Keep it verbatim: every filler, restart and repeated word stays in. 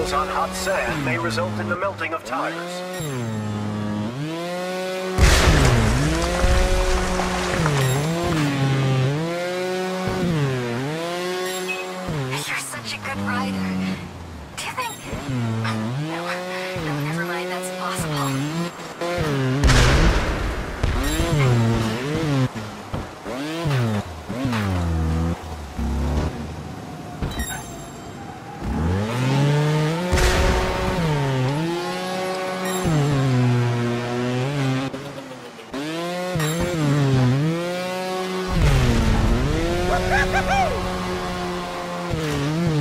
wheels on hot sand may result in the melting of tires. You're such a good rider. Do you think... No, no, never mind, that's impossible. Woo-hoo-hoo-hoo!